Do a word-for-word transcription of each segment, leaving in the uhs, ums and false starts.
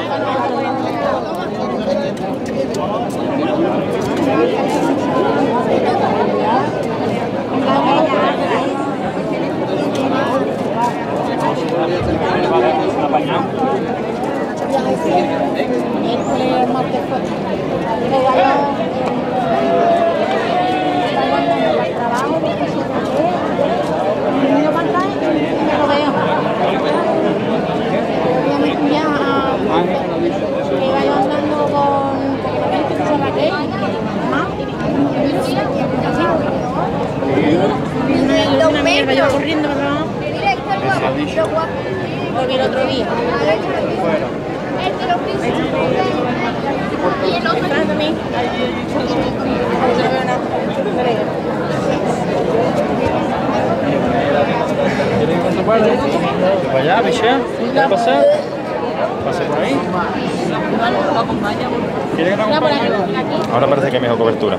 Porque el otro día. Y el otro también. ¿Quieres ir con tu padre? ¿Para allá, Michelle? ¿Quieres pasar? ¿Pasa por ahí? ¿Quieres que nos acompañe? Ahora parece que hay mejor cobertura.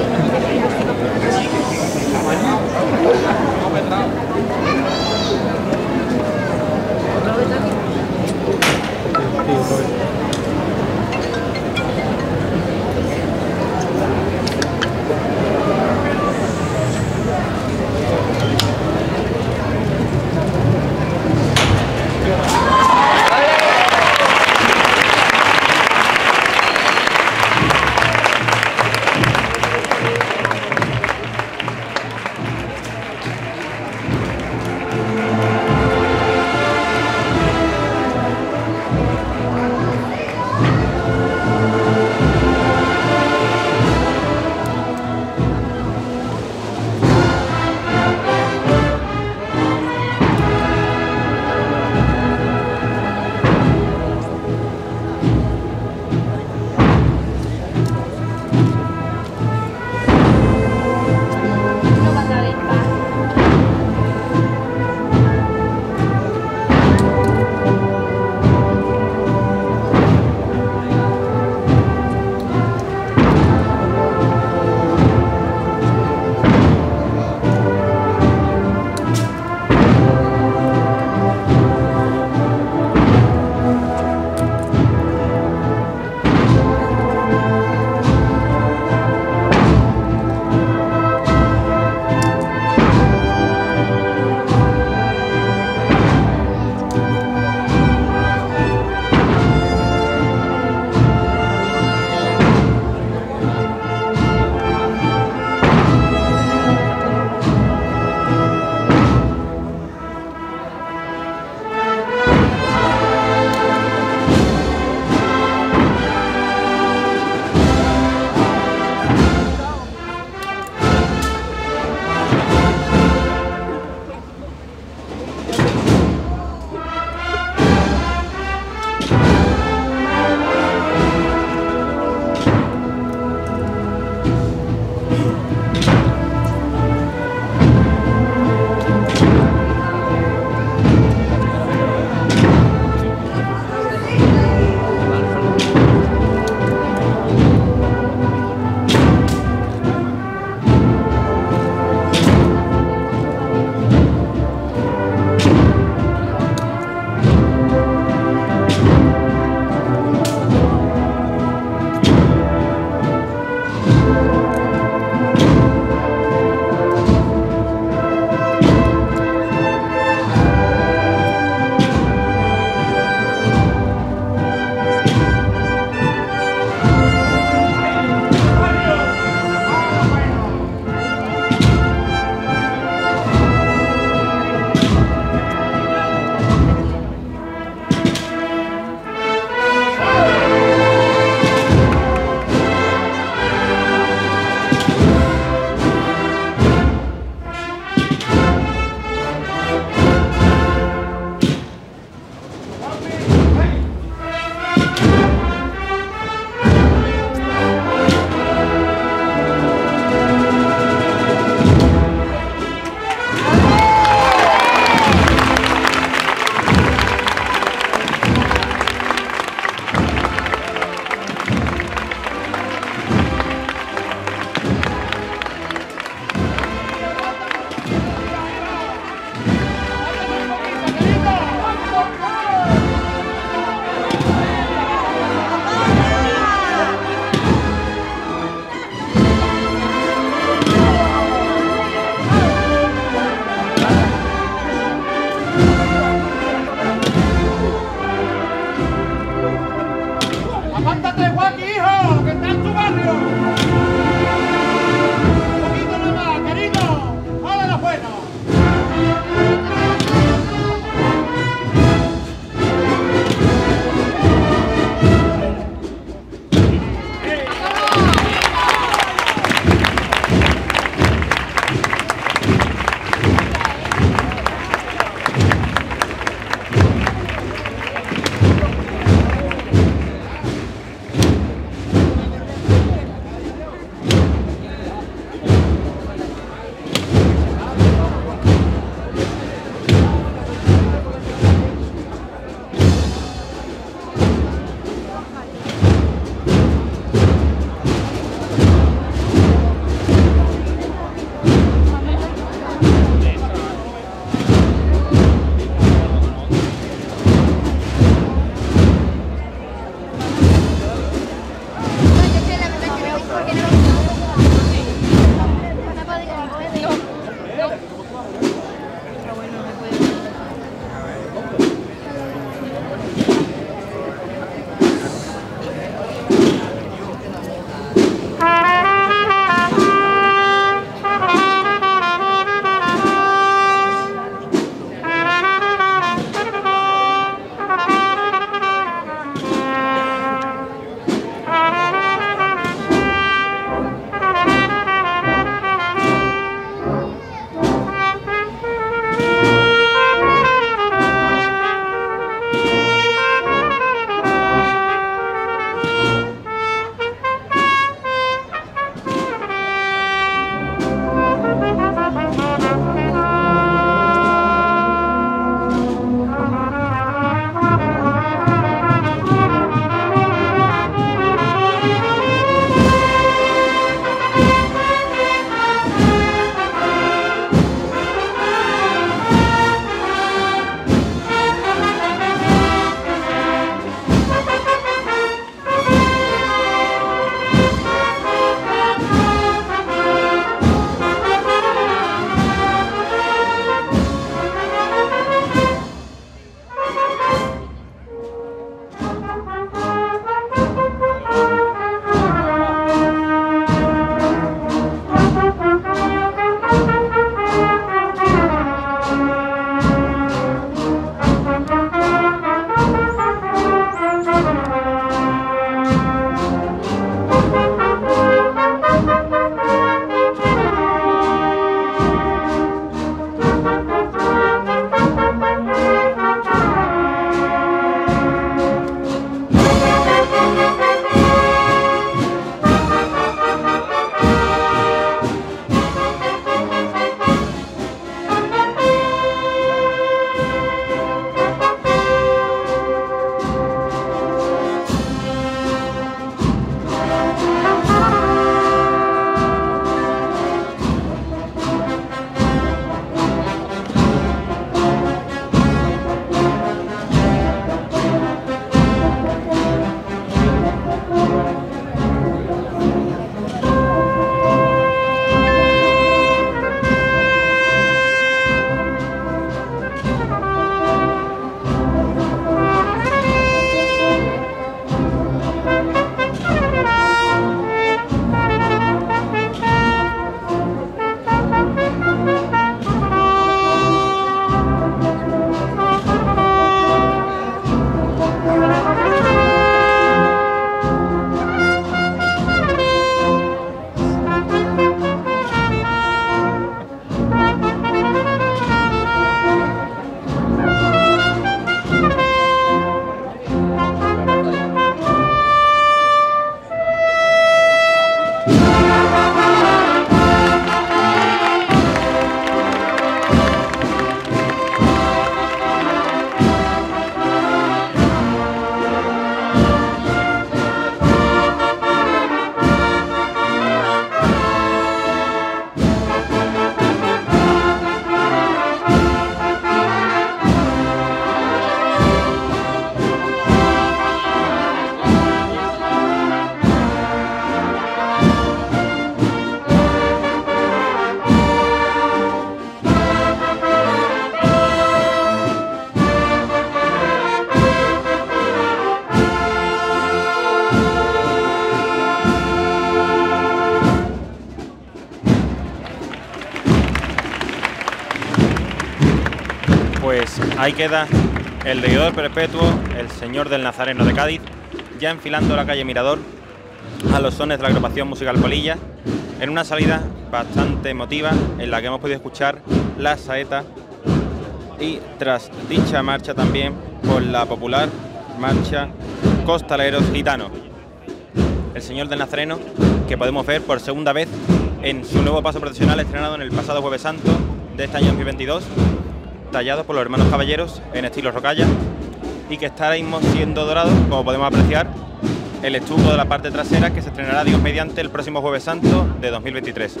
Pues ahí queda el Deudor Perpetuo, el Señor del Nazareno de Cádiz, ya enfilando la calle Mirador a los sones de la agrupación musical Polillas, en una salida bastante emotiva en la que hemos podido escuchar la saeta y tras dicha marcha también por la popular marcha Costaleros Gitanos. El Señor del Nazareno, que podemos ver por segunda vez en su nuevo paso procesional estrenado en el pasado Jueves Santo de este año dos mil veintidós, tallado por los hermanos caballeros en estilo rocalla y que está ahora mismo siendo dorado, como podemos apreciar, el estuco de la parte trasera, que se estrenará Dios mediante el próximo Jueves Santo de dos mil veintitrés.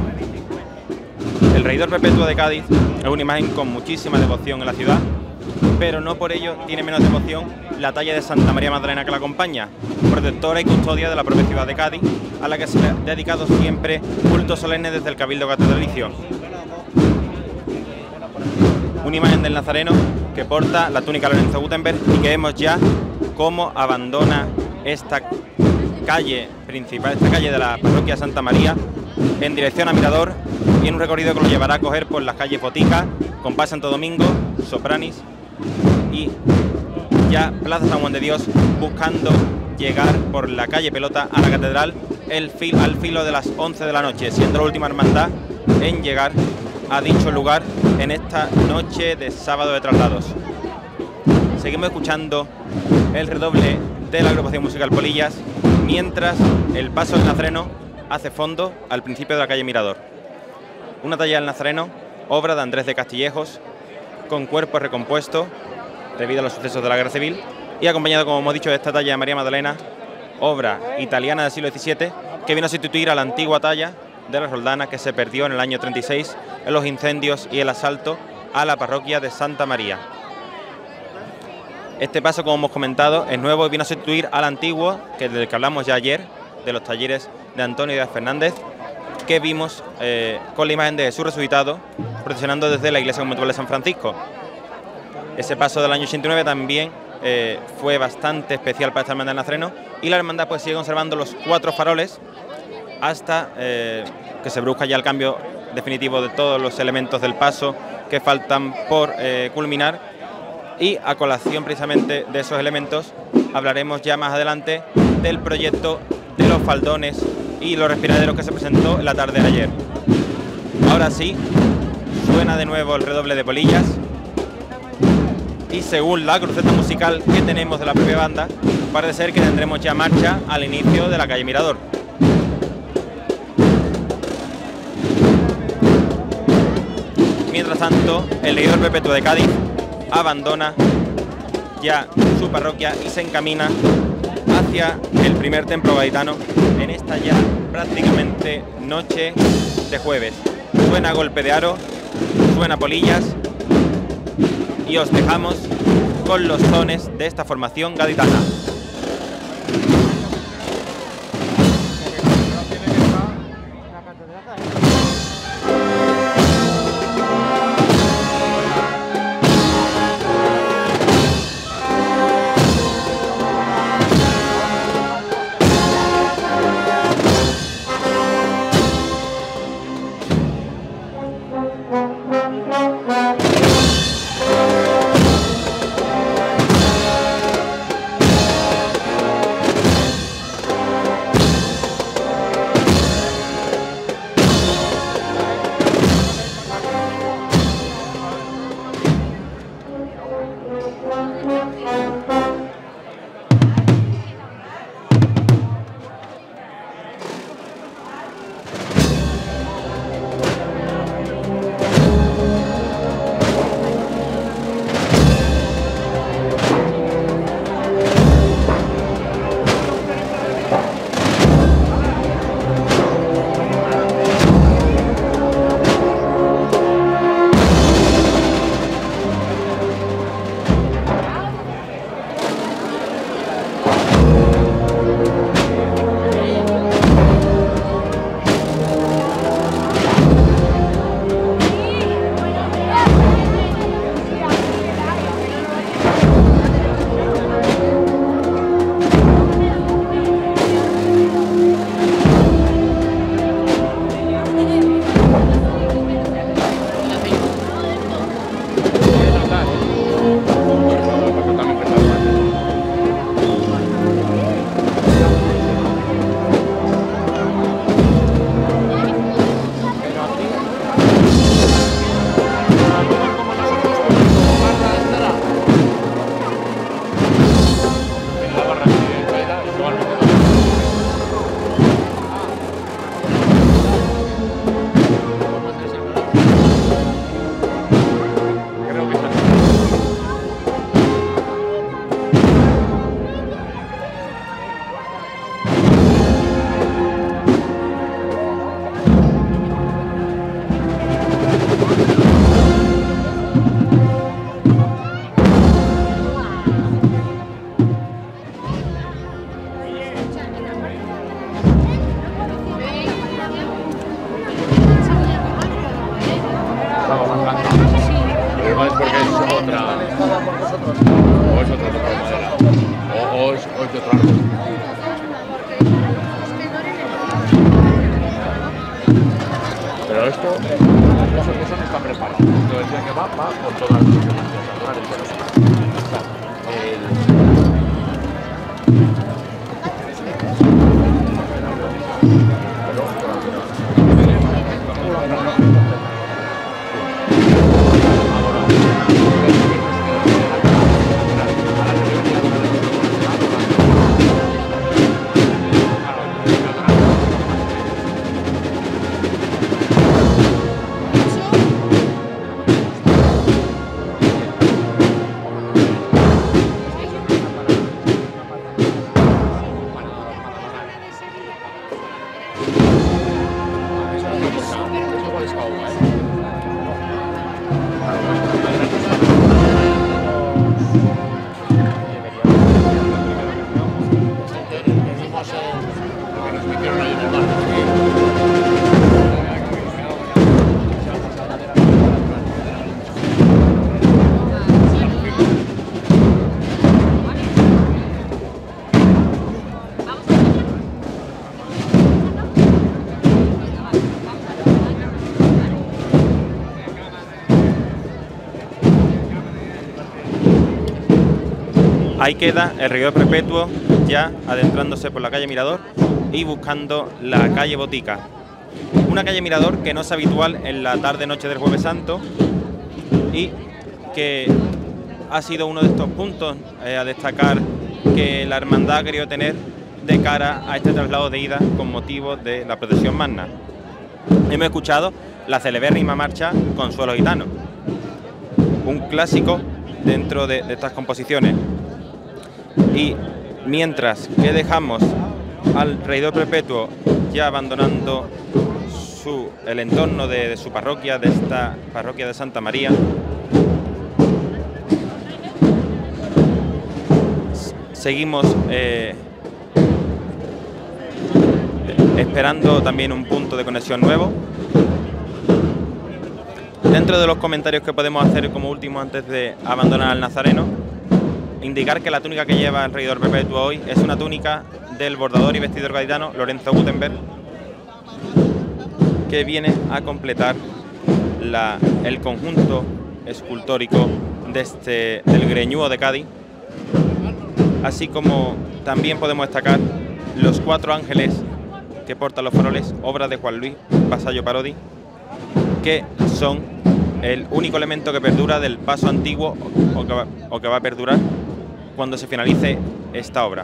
El Reidor Perpetuo de Cádiz es una imagen con muchísima devoción en la ciudad, pero no por ello tiene menos devoción la talla de Santa María Magdalena que la acompaña, protectora y custodia de la propia ciudad de Cádiz, a la que se le ha dedicado siempre culto solemne desde el Cabildo Catedralicio. Una imagen del Nazareno que porta la túnica Lorenzo Gutenberg y que vemos ya cómo abandona esta calle principal, esta calle de la parroquia Santa María, en dirección a Mirador, y en un recorrido que lo llevará a coger por las calles Botica, Compás Santo Domingo, Sopranis y ya Plaza San Juan de Dios, buscando llegar por la calle Pelota a la catedral el fil, al filo de las once de la noche, siendo la última hermandad en llegar a dicho lugar en esta noche de sábado de traslados. Seguimos escuchando el redoble de la agrupación musical Polillas, mientras el paso del Nazareno hace fondo al principio de la calle Mirador. Una talla del Nazareno, obra de Andrés de Castillejos, con cuerpo recompuesto debido a los sucesos de la Guerra Civil y acompañado, como hemos dicho, de esta talla de María Magdalena, obra italiana del siglo diecisiete, que vino a sustituir a la antigua talla de la Roldana que se perdió en el año treinta y seis en los incendios y el asalto a la parroquia de Santa María. Este paso, como hemos comentado, es nuevo y viene a sustituir al antiguo, que del que hablamos ya ayer, de los talleres de Antonio Díaz Fernández, que vimos eh, con la imagen de Jesús resucitado, procesionando desde la iglesia conventual de San Francisco. Ese paso del año ochenta y nueve también eh, fue bastante especial para esta hermandad del Nazareno, y la hermandad pues sigue conservando los cuatro faroles hasta eh, que se produzca ya el cambio definitivo de todos los elementos del paso que faltan por eh, culminar. Y a colación precisamente de esos elementos hablaremos ya más adelante del proyecto de los faldones y los respiraderos que se presentó en la tarde de ayer. Ahora sí, suena de nuevo el redoble de Polillas y según la cruceta musical que tenemos de la propia banda, parece ser que tendremos ya marcha al inicio de la calle Mirador. Mientras tanto, el Reidor Perpetuo de Cádiz abandona ya su parroquia y se encamina hacia el primer templo gaditano en esta ya prácticamente noche de jueves. Suena golpe de aro, suena Polillas y os dejamos con los sones de esta formación gaditana. que va, va por toda la Ahí queda el reguero perpetuo ya adentrándose por la calle Mirador y buscando la calle Botica. Una calle Mirador que no es habitual en la tarde-noche del Jueves Santo y que ha sido uno de estos puntos eh, a destacar que la hermandad ha querido tener de cara a este traslado de ida con motivo de la procesión magna. Hemos escuchado la celebérrima marcha Consuelo Gitano, un clásico dentro de, de estas composiciones. Y mientras que dejamos al regidor perpetuo ya abandonando su, el entorno de, de su parroquia, de esta parroquia de Santa María, seguimos eh, esperando también un punto de conexión nuevo. Dentro de los comentarios que podemos hacer como último antes de abandonar al Nazareno, indicar que la túnica que lleva el regidor perpetuo hoy es una túnica del bordador y vestidor gaditano Lorenzo Gutenberg, que viene a completar la, el conjunto escultórico de este, del Greñudo de Cádiz, así como también podemos destacar los cuatro ángeles que portan los faroles, obra de Juan Luis Vasallo Parodi, que son el único elemento que perdura del paso antiguo o que va, o que va a perdurar cuando se finalice esta obra.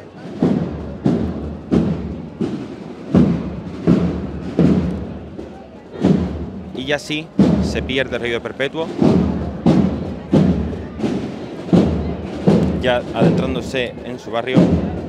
Y así se pierde el regidor perpetuo, ya adentrándose en su barrio.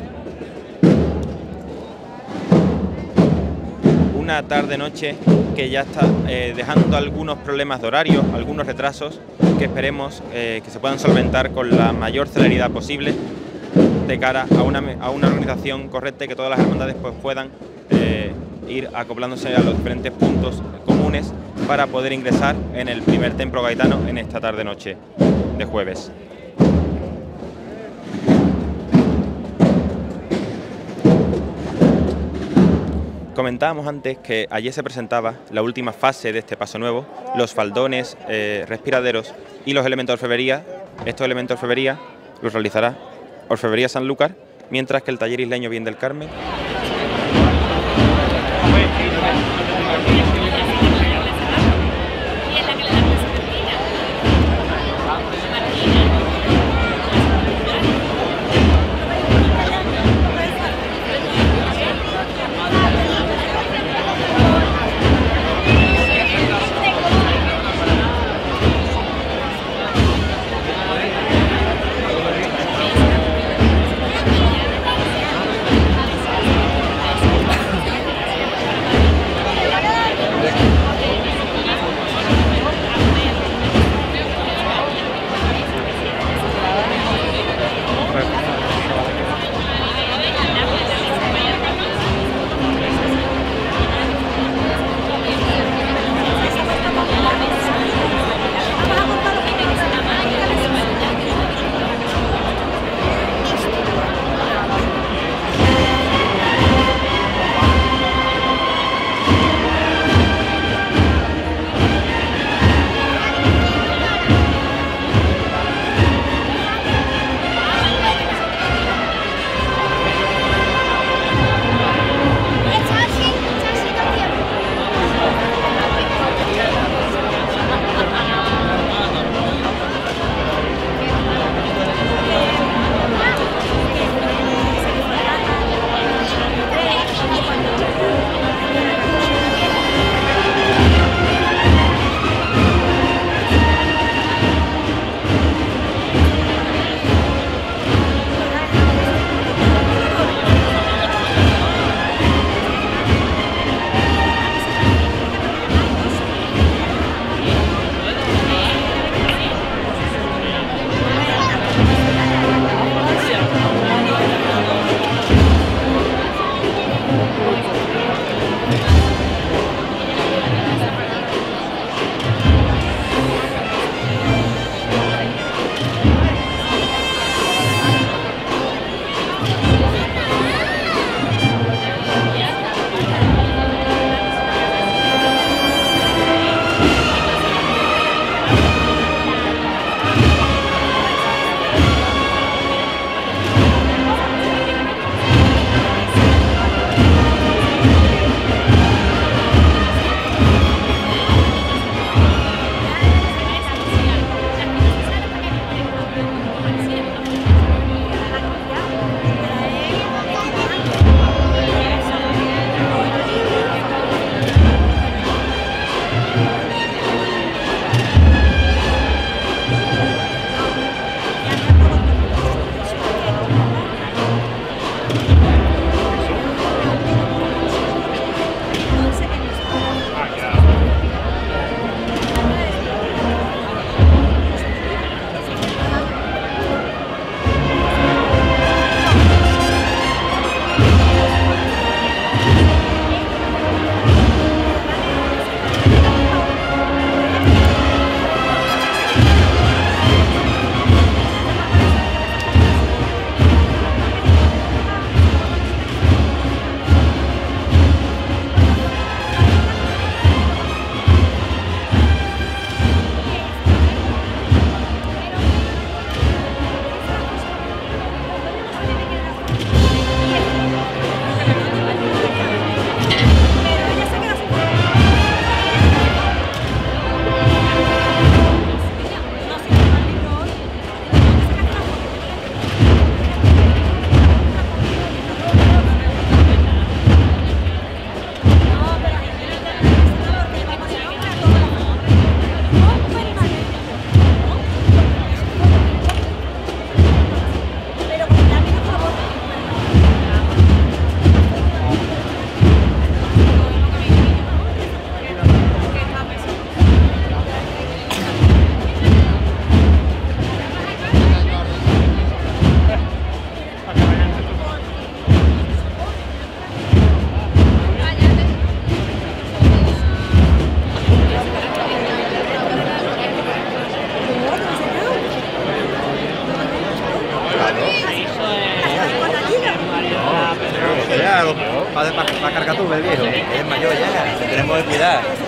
Una tarde-noche que ya está eh, dejando algunos problemas de horario, algunos retrasos que esperemos eh, que se puedan solventar con la mayor celeridad posible de cara a una, a una organización correcta y que todas las hermandades pues, puedan eh, ir acoplándose a los diferentes puntos comunes para poder ingresar en el primer templo gaditano en esta tarde-noche de jueves. Comentábamos antes que ayer se presentaba la última fase de este paso nuevo, los faldones, eh, respiraderos y los elementos de orfebrería. Estos elementos de orfebrería los realizará Orfebrería Sanlúcar, mientras que el taller isleño Bien del Carmen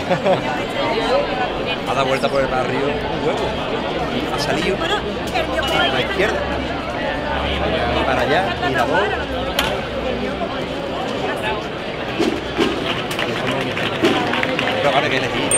Ha dado vuelta por el barrio un huevo. Ha salido a la izquierda. Y para allá, mirador. Pero vale que elegí.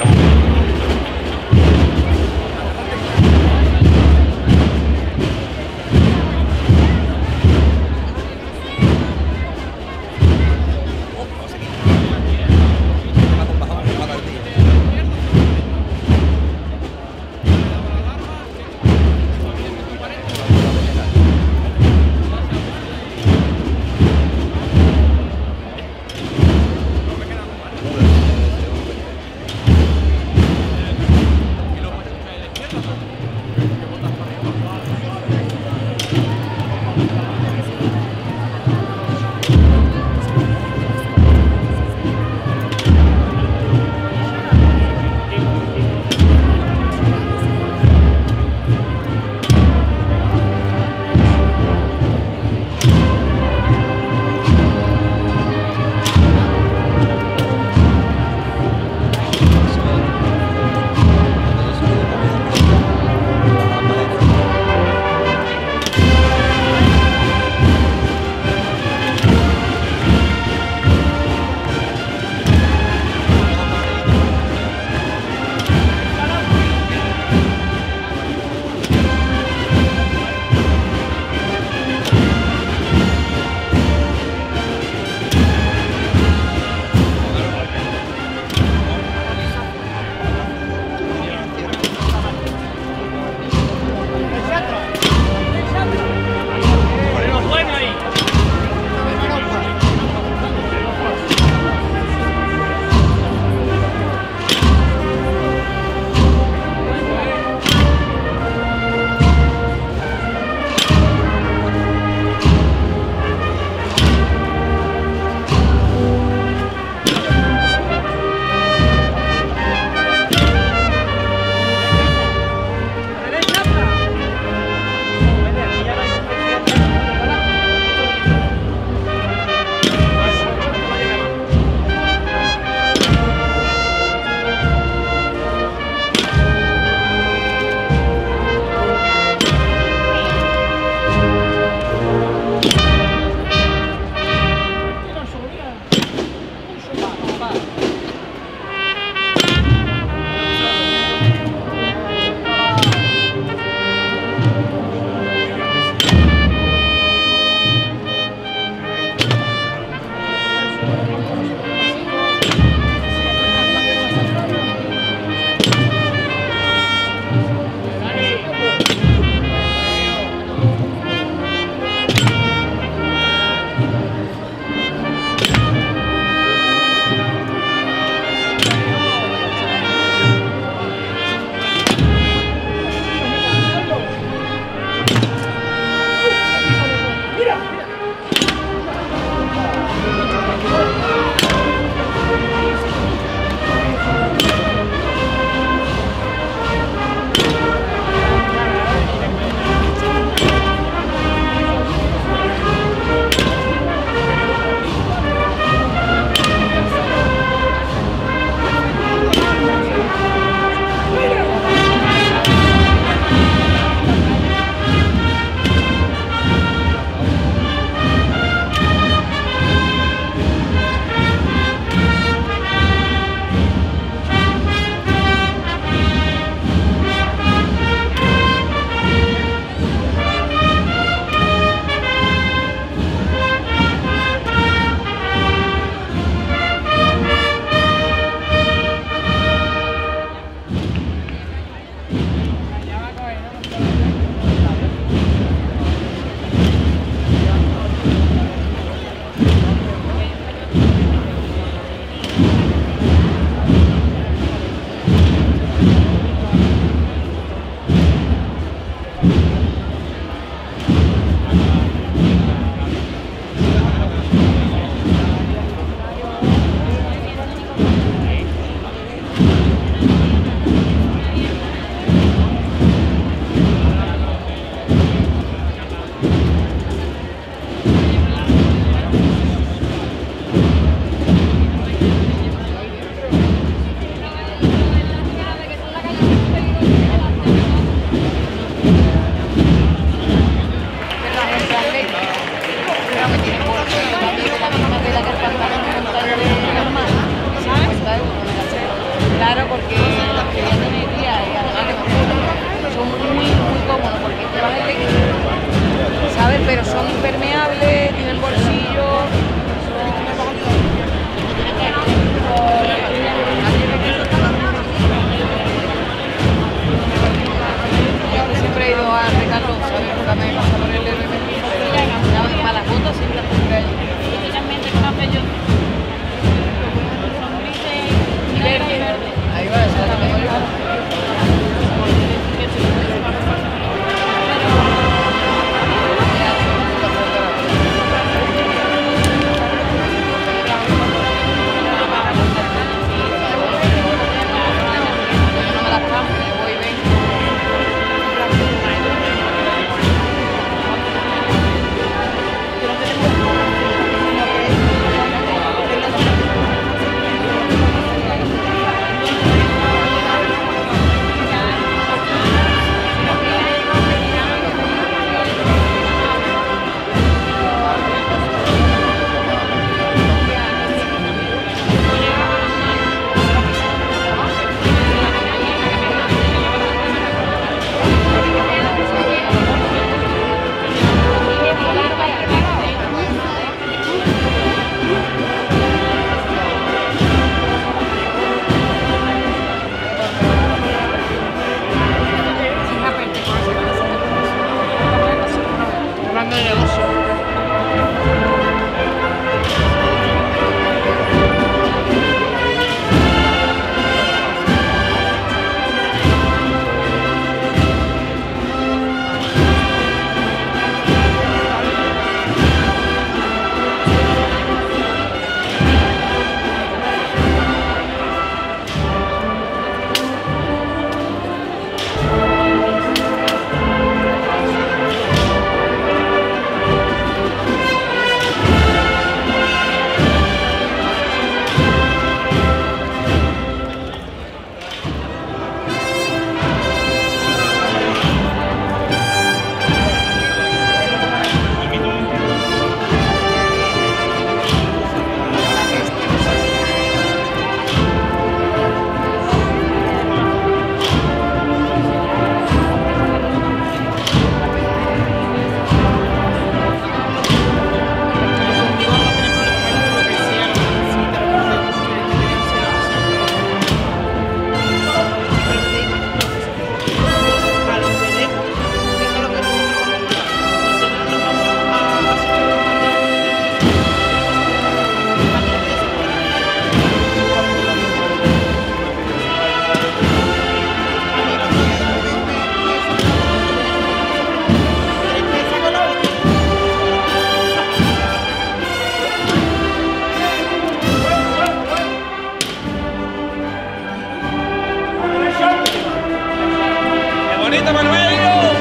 ¡Manito Manuelito!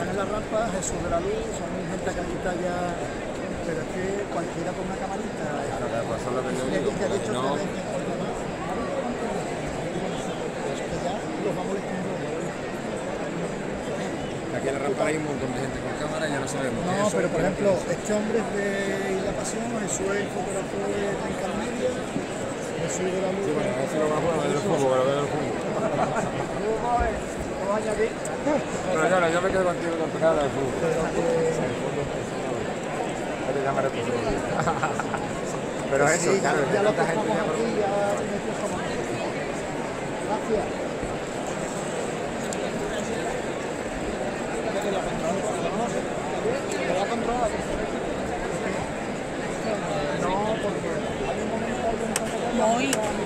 en la rampa, Jesús de la Luz, son gente que ahorita ya, pero es que cualquiera con una camarita. Claro, claro, pues eso es lo que yo le digo. he dicho No, que ya los vamos descubriendo. aquí en la rampa hay un montón de gente con cámara y ya no sabemos. No, pero por ejemplo, este hombre es de Isla Pasión, Jesús es el fotógrafo de Trencar Media, Jesús de la Luz. Sí, bueno, eso lo más bueno del fútbol, pero del fútbol. Pero yo, yo me quedo contigo con tu cara del fútbol. Ya te llamaré por favor. Pero eso, Sí, claro, ya, que ya lo tanta gente tocamos ya aquí, ya nosotros somos. Gracias. ¿Te va a controlar? No, porque hay un momento que Muy.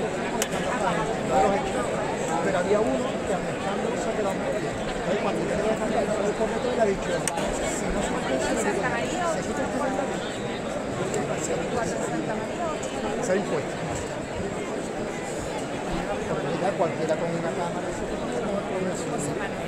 pero había uno que Alejandro se ha quedado medio. Entonces, cuando yo le voy a cambiar el correcto, le ha dicho, si no se puede, se quita el se ha impuesto. Porque ya cualquiera con una cámara, eso no puede hacer.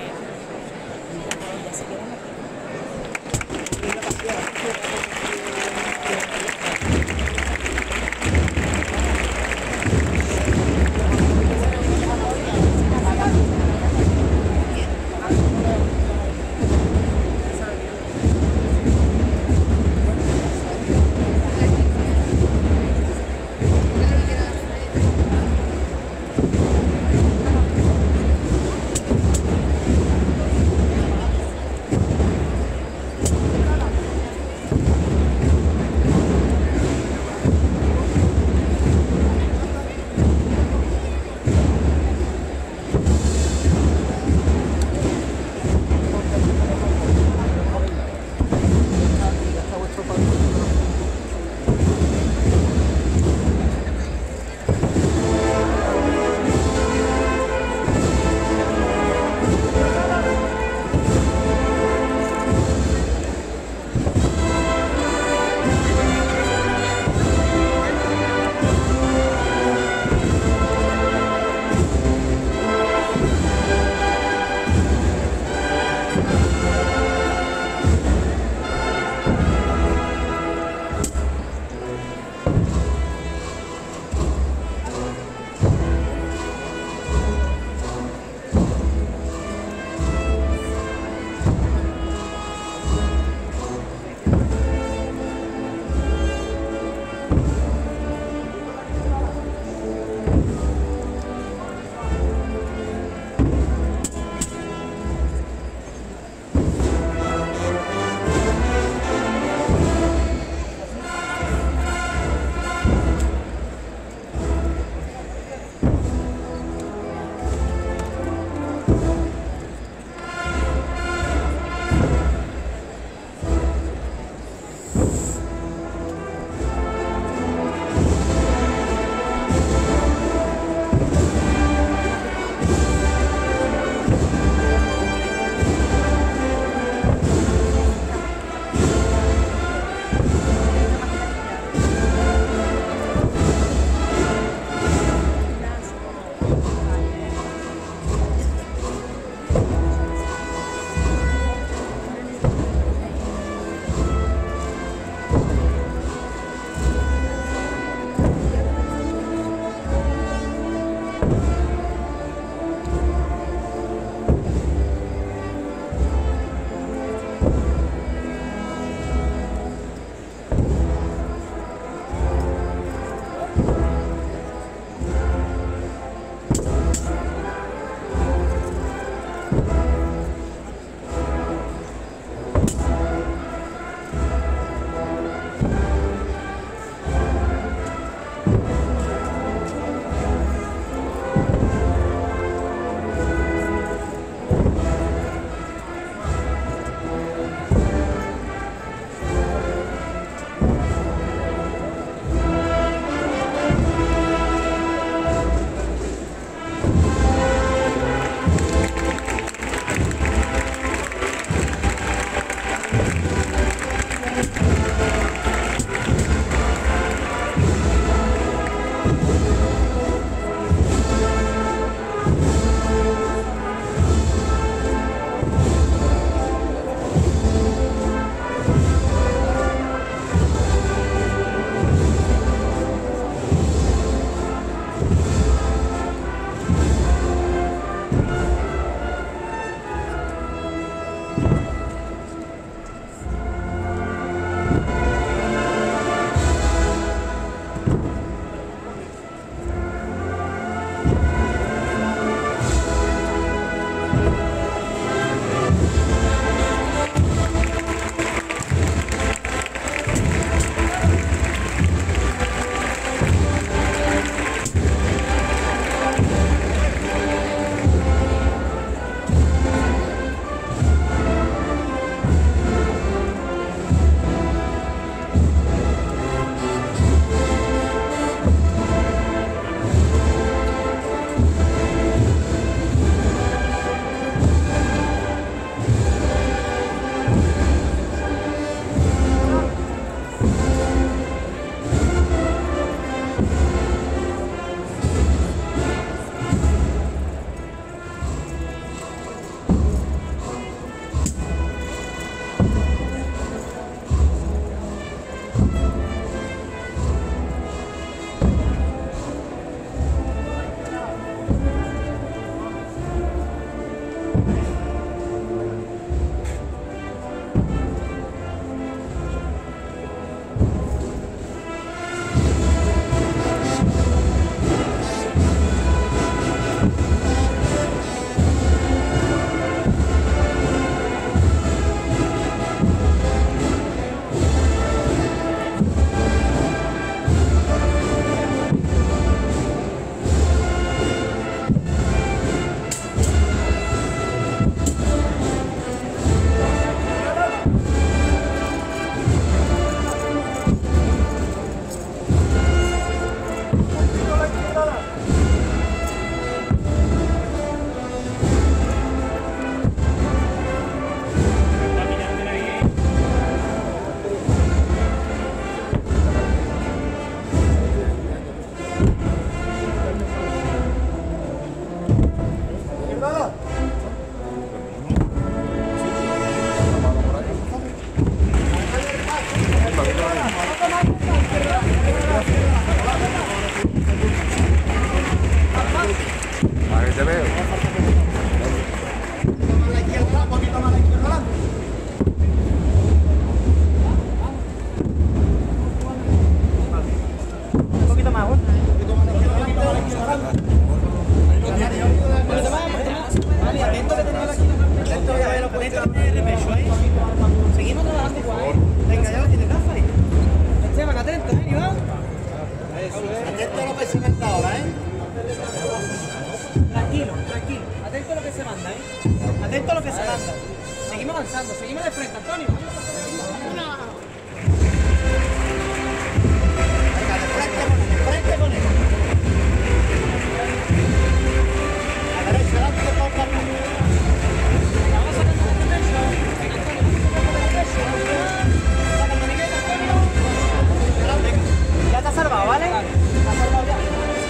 Ahí te veo. Un poquito más a la izquierda. Un poquito más, ¿eh? Vale, atento que tenemos aquí. Atento que hay los puestos de repecho ahí. Seguimos trabajando igual. Venga, ya lo tienes, Rafa. Esteban, atento, ¿eh, Iván? Atento a lo que se manda ahora, ¿eh? Tranquilo, tranquilo. Atento a lo que se manda, ¿eh? Atento a lo que se manda. Seguimos avanzando, seguimos de frente, Antonio. Venga, de frente con él, de frente con él. A la derecha, adelante, poco a poco. Venga, vamos sacando de repecho. Venga, Antonio, vamos de repecho. Saca el maniguete, Antonio. Ya te has salvado, ¿vale? Te has salvado ya.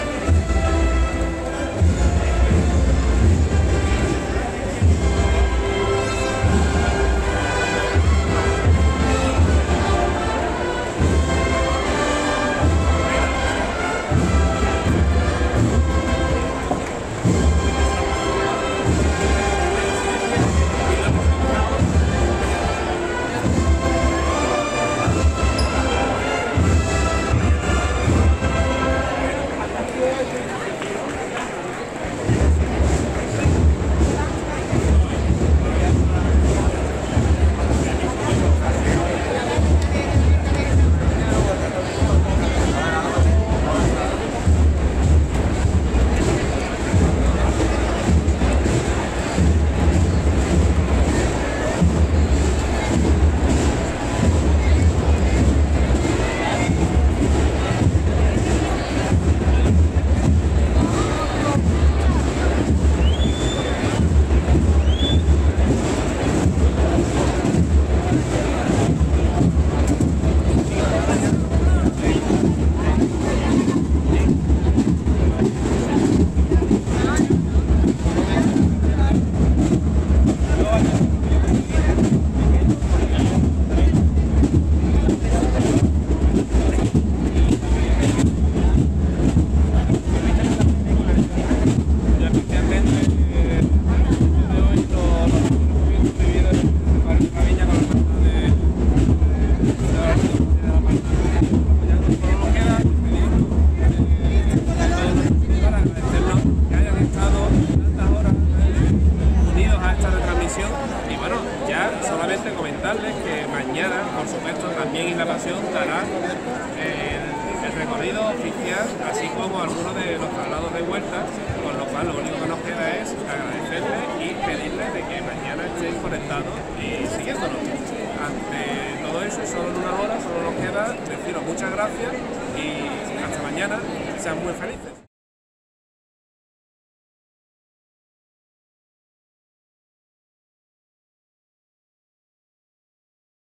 así como algunos de los traslados de vuelta, con lo cual lo único que nos queda es agradecerles y pedirles de que mañana estén conectados y siguiéndonos. Ante todo eso, solo en una hora, solo nos queda deciros muchas gracias y hasta mañana, sean muy felices.